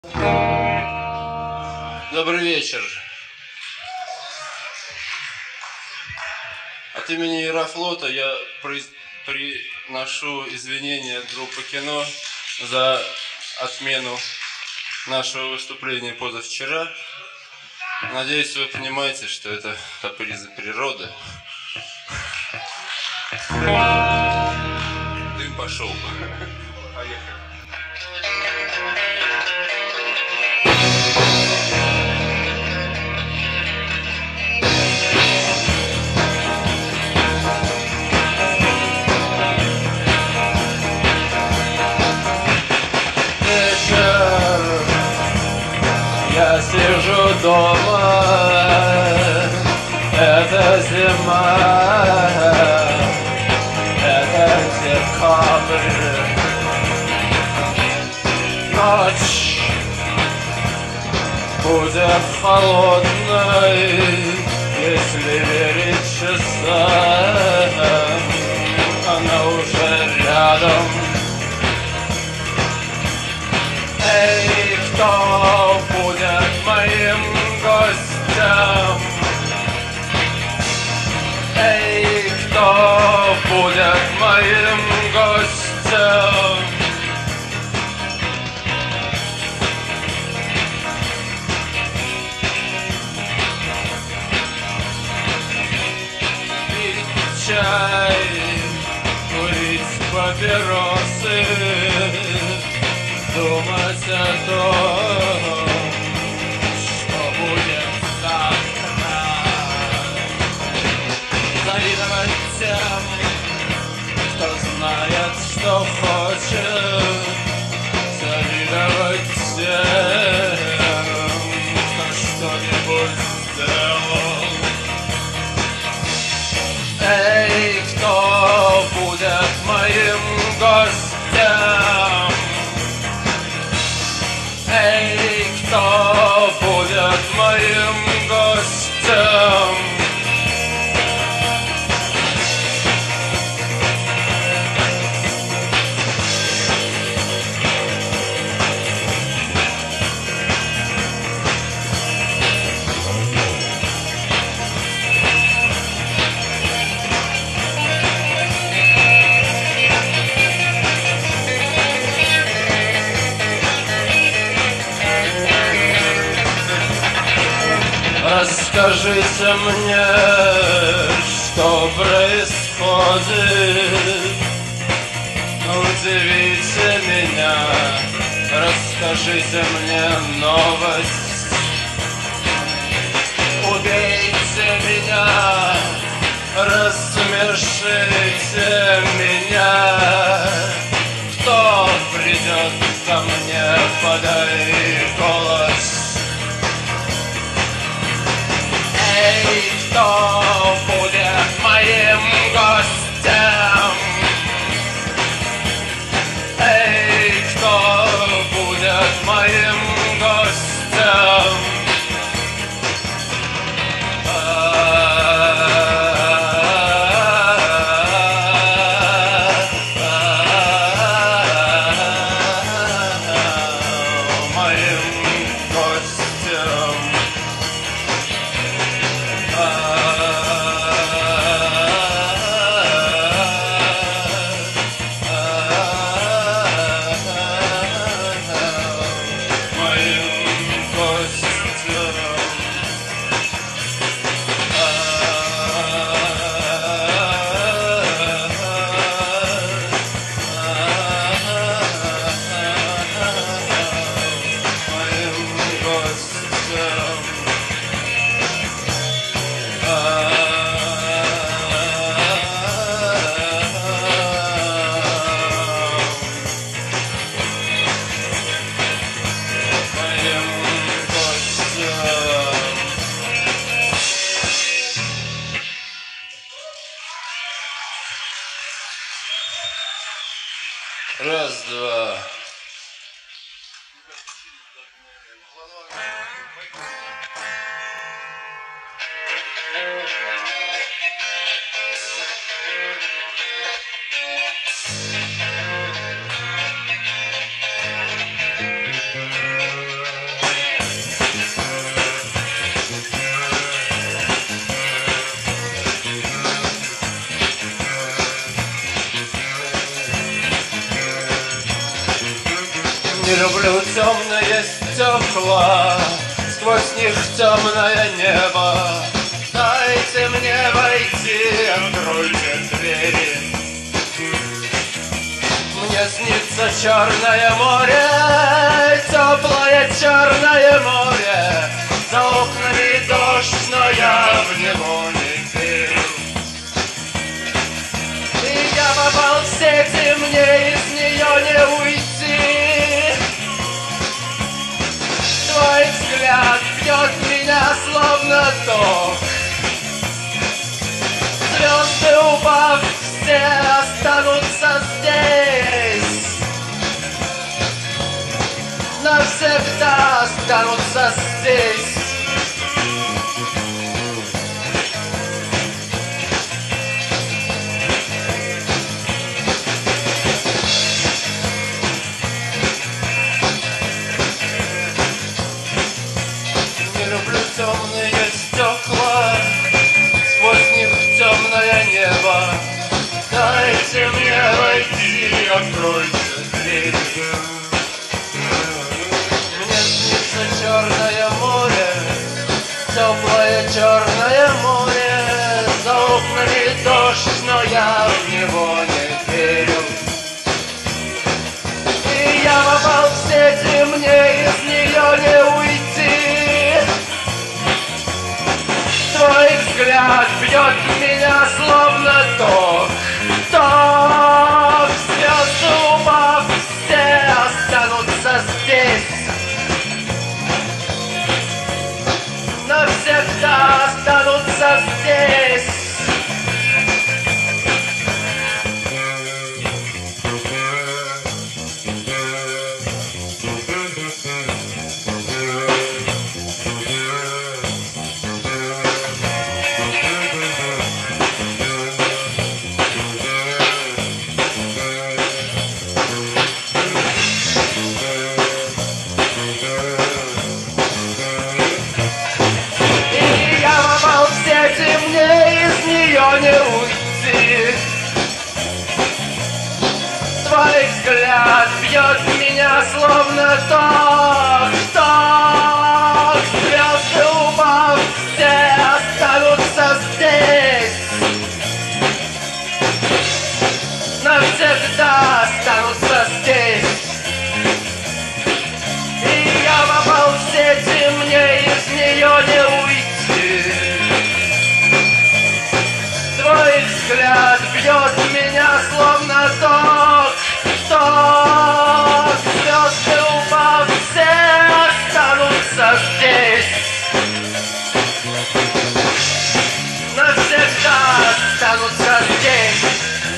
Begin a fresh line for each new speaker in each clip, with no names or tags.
Добрый вечер. От имени Аэрофлота я приношу извинения от группы кино за отмену нашего выступления позавчера. Надеюсь, вы понимаете, что это капризы природы. Дым пошел. Поехали.
Я сижу дома, это зима, это декабрь, ночь будет холодной, если верить часам, она уже рядом. Эй, кто будет моим гостем? Эй, кто будет моим гостем? Пить чай, курить папиросы, думать о том, что будет завтра, завидовать тем, кто знает, что хочет, завидовать тем, кто что-нибудь сделал. Эй, кто будет моим гостем? Эй, кто будет моим гостем? Расскажите мне, что происходит, удивите меня, расскажите мне новость, убейте меня, рассмешите меня, кто придет ко мне, подай голос. Эй, кто будет моим гостем? Эй, кто будет моим гостем?
Раз, два. Не люблю темные стекла, сквозь них темное небо. Дайте мне войти, откройте двери. Мне снится черное море, теплое черное море. За окнами дождь, но я в него не верю. И я попал в сети, мне из нее не уйти. Твой взгляд бьет меня словно ток. Звезды, упав, все останутся здесь. Навсегда останутся здесь. Не люблю темные стекла, сквозь них темное небо. Дайте мне войти, откройте дверь. Мне снится черное море, теплое черное море. За окнами дождь, но я в него не верю. И я попал в сети, мне из нее не уйти. Твой взгляд бьет меня словно ток. Ток, звезды упав, все останутся здесь. Навсегда останутся здесь. Мне из нее не уйти. Твой взгляд бьет меня словно ток. Ток, звезды упав, все останутся здесь. Навсегда останутся здесь. И я попал в сети, мне из нее не уйти. Твой взгляд бьет меня словно ток. Ток, звезды упав, все останутся здесь. Навсегда останутся здесь.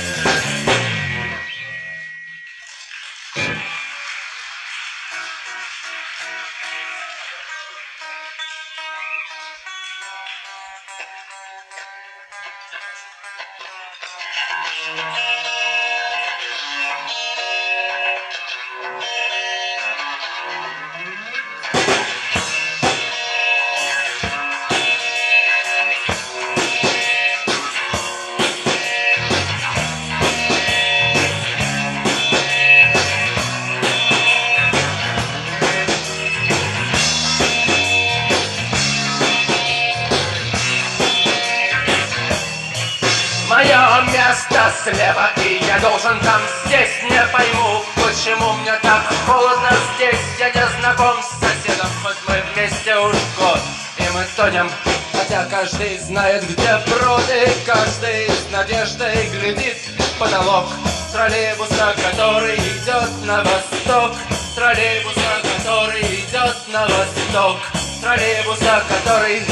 Мое место слева, и я должен там здесь. Не пойму, почему мне так холодно здесь. Я не знаком с соседом, хоть мы вместе уж год. И мы тонем, хотя каждый знает, где брод. И каждый с надеждой глядит в потолок троллейбуса, который идет на восток. Троллейбуса, который идет на восток. Троллейбуса, который...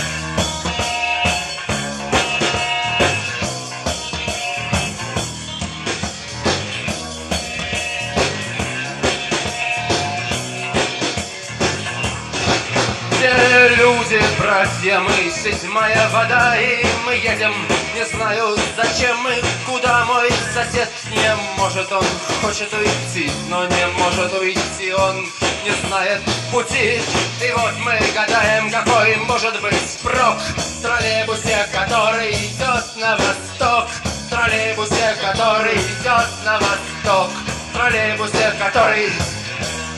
Люди, братья, мы седьмая вода, и мы едем, не знаю зачем и куда. Мой сосед не может, он хочет уйти, но не может уйти, он не знает пути. И вот мы гадаем, какой может быть спрок в троллейбусе, который идет на восток. В троллейбусе, который идет на восток. В троллейбусе, который...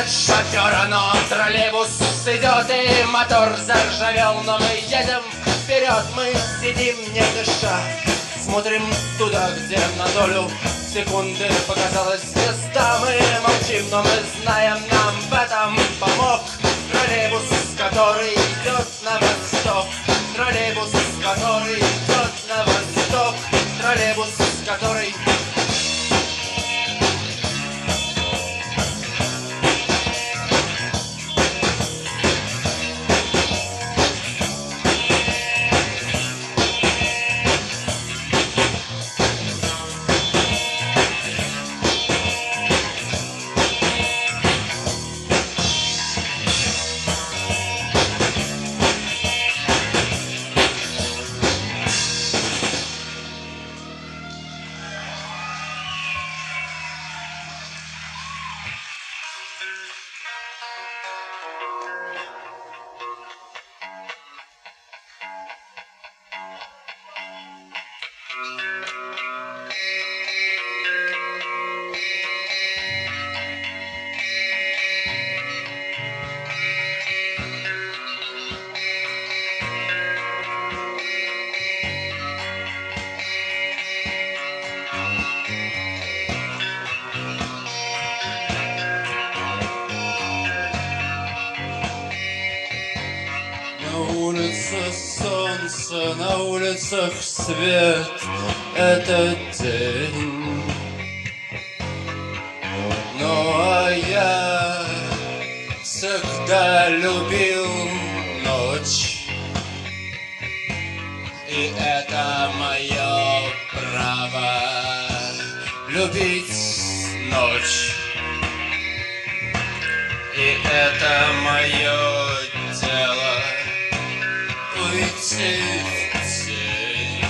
нет шофера, но троллейбус идет и мотор заржавел, но мы едем вперед, мы сидим не дыша, смотрим туда, где на долю секунды показалась звезда. Мы молчим, но мы знаем, нам в этом помог троллейбус, который идет на восток. Троллейбус, который идет на восток. Троллейбус, который... Солнце, на улицах свет, этот день. Ну а я всегда любил ночь, и это мое право любить ночь, и это мое дело. Уйти в тень.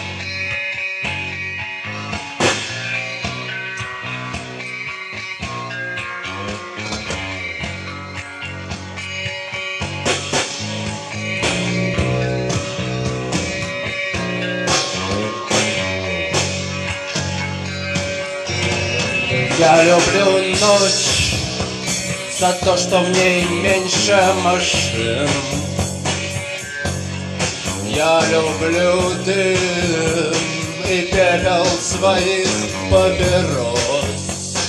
Я люблю ночь за то, что в ней меньше машин. Я люблю дым и пепел своих папирос.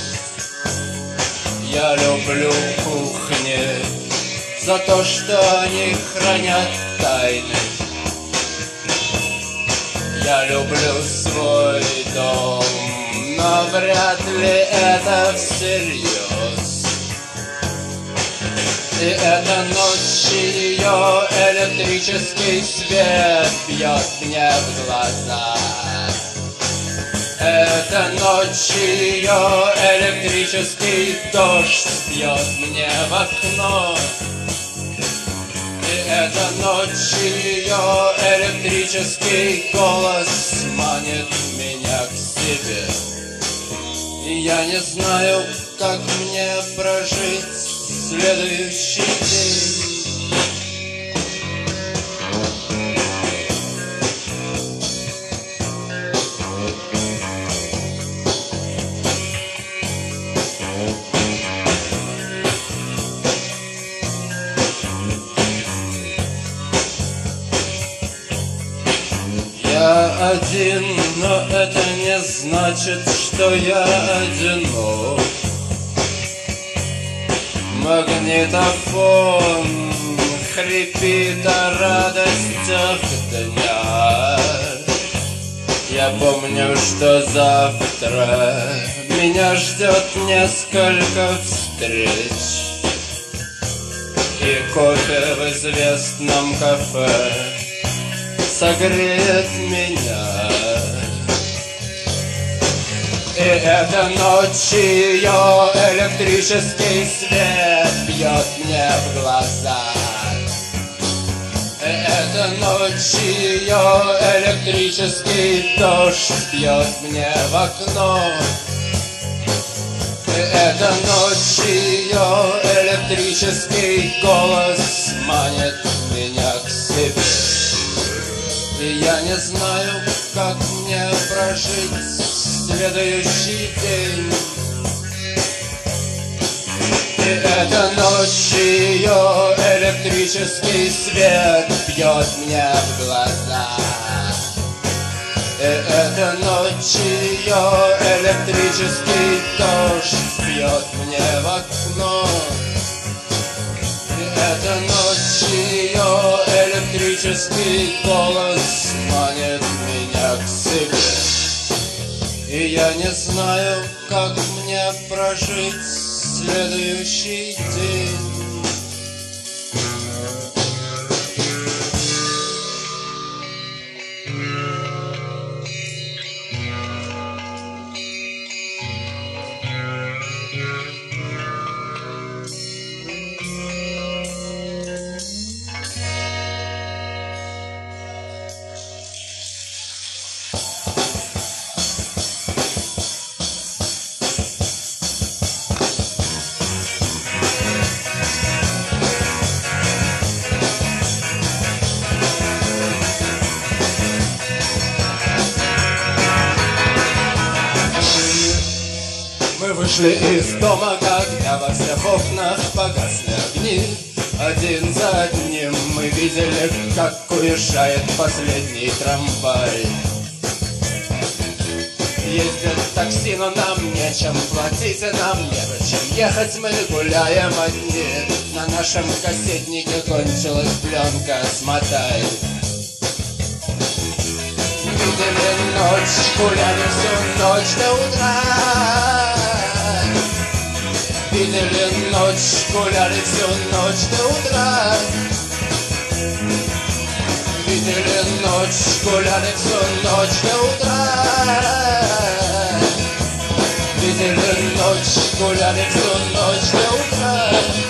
Я люблю кухни за то, что они хранят тайны. Я люблю свой дом, но вряд ли это всерьез. И эта ночь, и ее электрический свет бьет мне в глаза. Эта ночь, и ее электрический дождь бьет мне в окно. И эта ночь, и ее электрический голос манит меня к себе. И я не знаю, как мне прожить следующий день. Я один, но это не значит, что я одинок. Магнитофон хрипит о радостях дня. Я помню, что завтра меня ждет несколько встреч, и кофе в известном кафе согреет меня. И эта ночь, ее электрический свет бьет мне в глаза. И эта ночь, ее электрический дождь бьет мне в окно. И эта ночь, ее электрический голос манит меня к себе. И я не знаю, как мне прожить следующий день. И эта эта ночь, ее электрический свет бьет мне в глаза. И эта ночь, ее электрический дождь бьет мне в окно. И эта ночь, ее электрический голос манит меня к себе. И я не знаю, как мне прожить следующий день. Мы вышли из дома, когда во всех окнах погасли огни. Один за одним мы видели, как уезжает последний трамвай. Ездит такси, но нам нечем платить, и нам незачем ехать, мы гуляем одни. На нашем кассетнике кончилась пленка, смотай. Видели ночь, гуляли всю ночь до утра. Видели ночь, гуляли всю ночь до утра. Видели ночь, гуляли всю ночь до утра. Видели ночь, гуляли всю ночь до утра.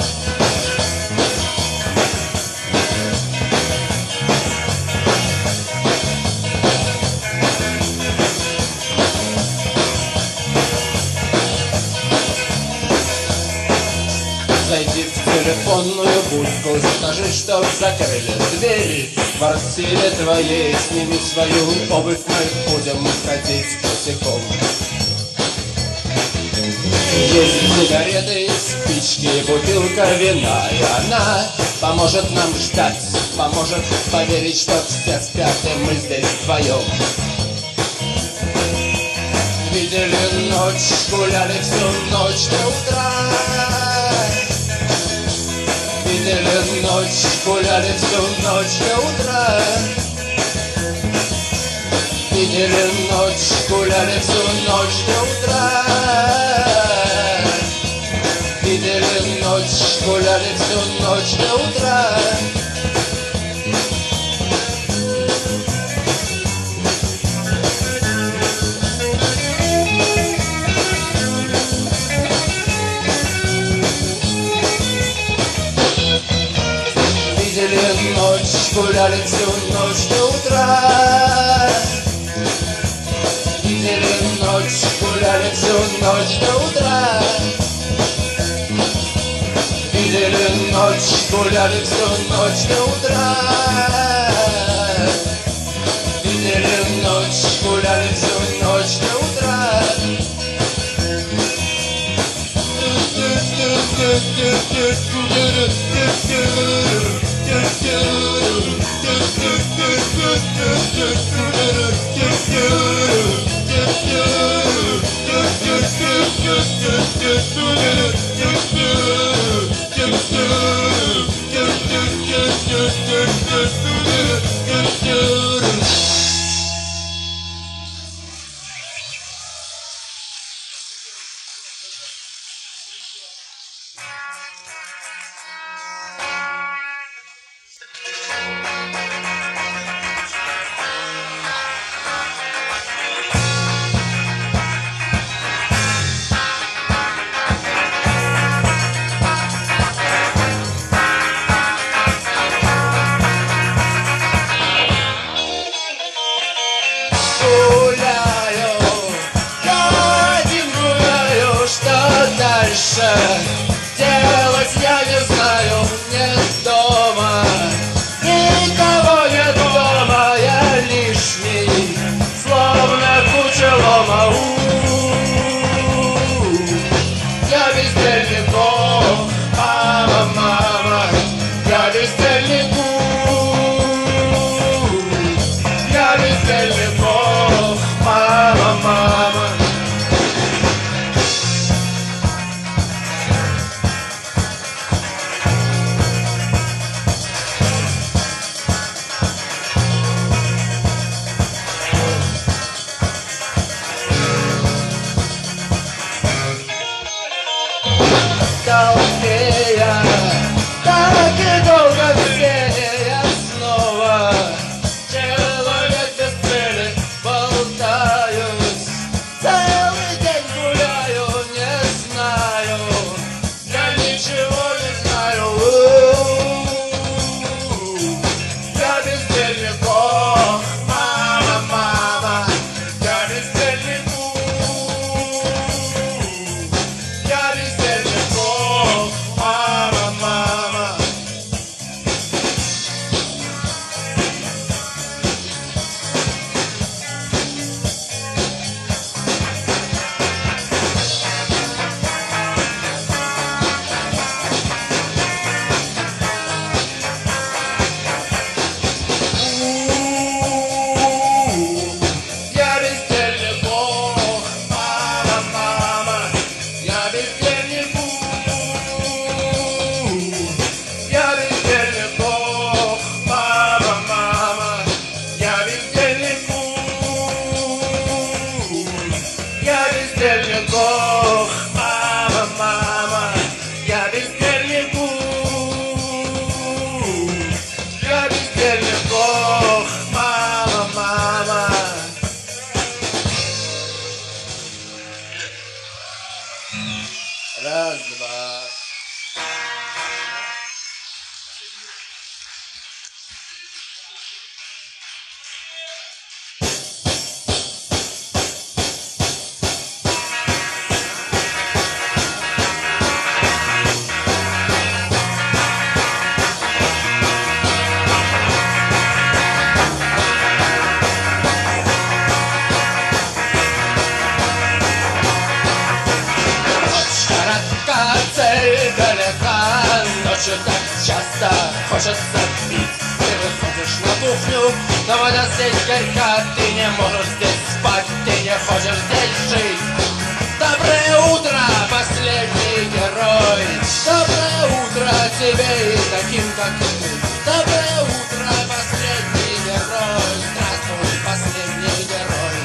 Зайди в телефонную будку, скажи, чтоб закрыли двери. В квартире твоей сними свою обувь, мы будем ходить босиком. Есть сигареты, спички, бутылка вина, и она поможет нам ждать, поможет поверить, что все спят, и мы здесь вдвоем. Видели ночь, гуляли всю ночь до утра. Видели ночь, гуляли всю ночь до утра. Видели ночь, гуляли всю ночь до утра. Видели ночь, гуляли всю ночь до утра. Видели ночь, гуляли всю ночь до утра. Видели ночь, гуляли всю ночь до утра. Видели ночь, гуляли всю ночь до утра. Видели ночь, гуляли всю ночь до утра. Делать я не знаю, нет дома. Никого нет дома, я лишний, словно куча лома. Я бездельный бог. ночью так часто хочется пить. Ты выходишь на кухню, но вода здесь горька. Ты не можешь здесь спать, ты не хочешь здесь жить. Доброе утро, последний герой. Доброе утро тебе и таким, как ты. Доброе утро, последний герой. Здравствуй, последний герой.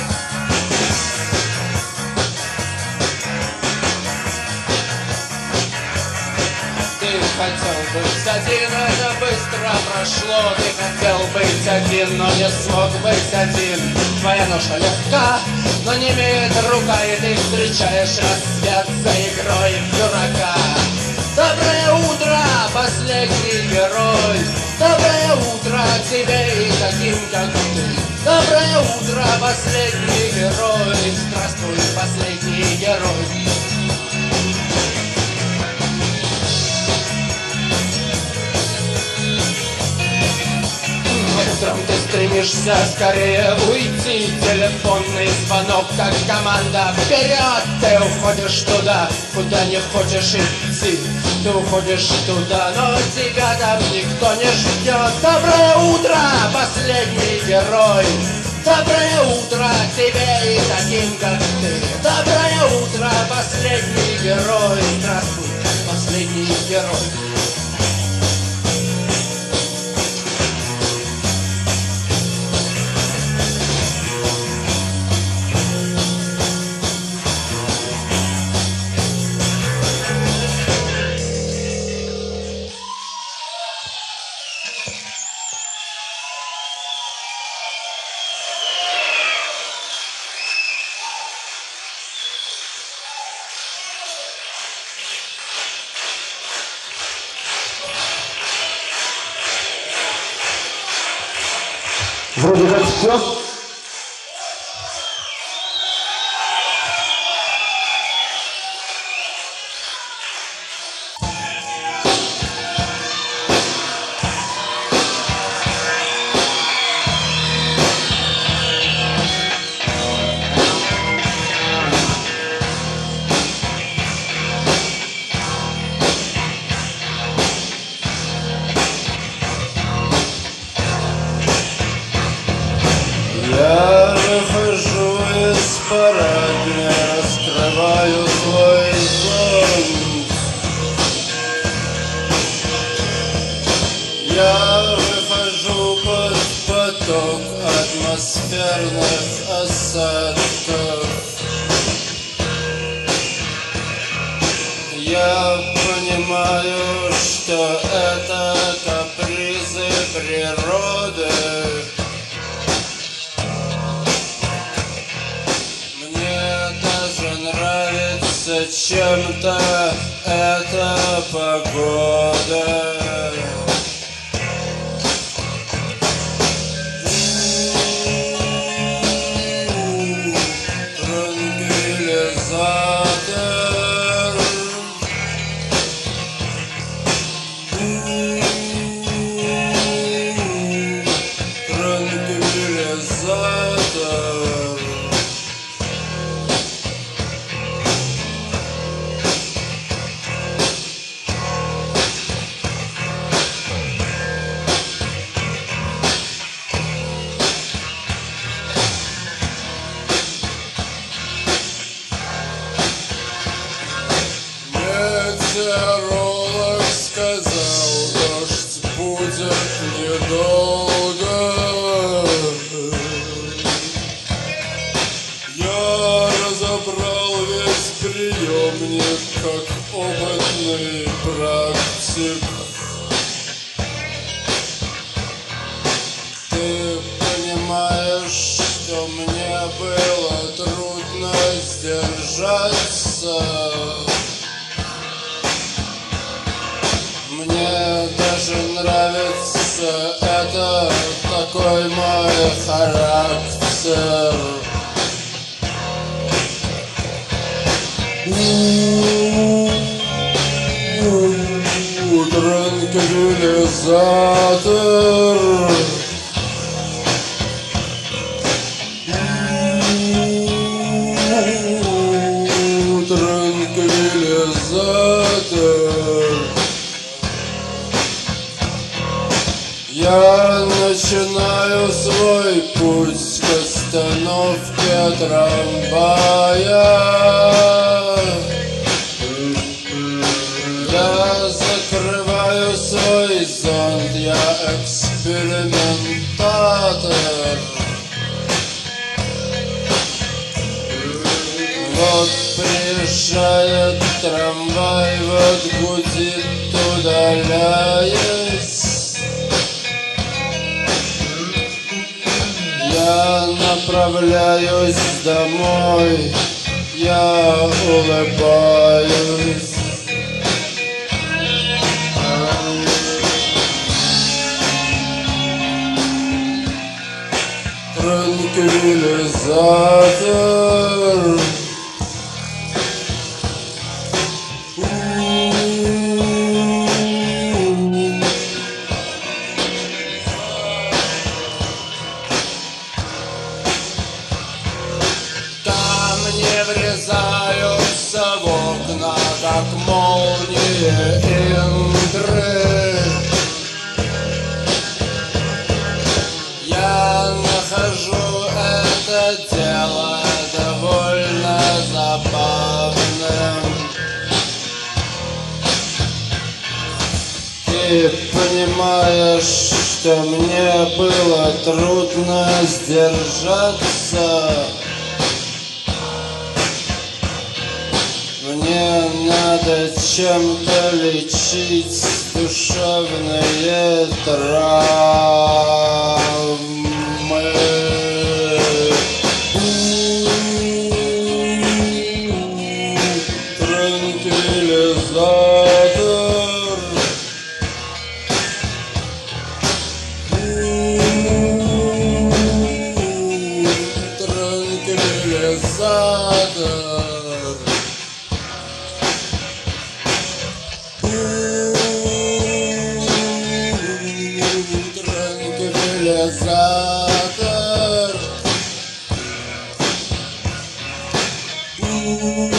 Ты хотел быть один, это быстро прошло. Ты хотел быть один, но не смог быть один. Твоя ноша легка, но не имеет рука, и ты встречаешь рассвет за игрой в дурака. Доброе утро, последний герой. Доброе утро тебе и таким, как ты. Доброе утро, последний герой. Здравствуй, последний герой. Утром ты стремишься скорее уйти. Телефонный звонок, как команда вперед. Ты уходишь туда, куда не хочешь идти. Ты уходишь туда, но тебя там никто не ждет. Доброе утро, последний герой. Доброе утро тебе и таким, как ты. Доброе утро, последний герой. Здравствуй, последний герой.
Вроде как все.
Я выхожу из парадной, раскрываю свой зонт. Я выхожу под поток атмосферных осадков. Я понимаю, что это капризы природы. Чем-то эта погода. Транквилизатор. Транквилизатор. Метеоролог сказал, дождь будет недолго. Я разобрал весь приемник, как опытный практик. Ты понимаешь, что мне было трудно сдержаться. Мне даже нравится это, такой мой характер. Транквилизатор. Транквилизатор. Я начинаю свой путь к остановке трамвая. Я закрываю свой зонт, я экспериментатор. Вот приезжает трамвай, вот гудит, удаляясь. Я направляюсь домой, я улыбаюсь. Транквилизатор.
Камни врезаются в окна, как молнии Индры. Я нахожу это дело довольно забавным.
Ты понимаешь, что мне было трудно сдержаться. Мне надо чем-то лечить душевные травмы. Транквилизатор. Транквилизатор. Транквилизатор.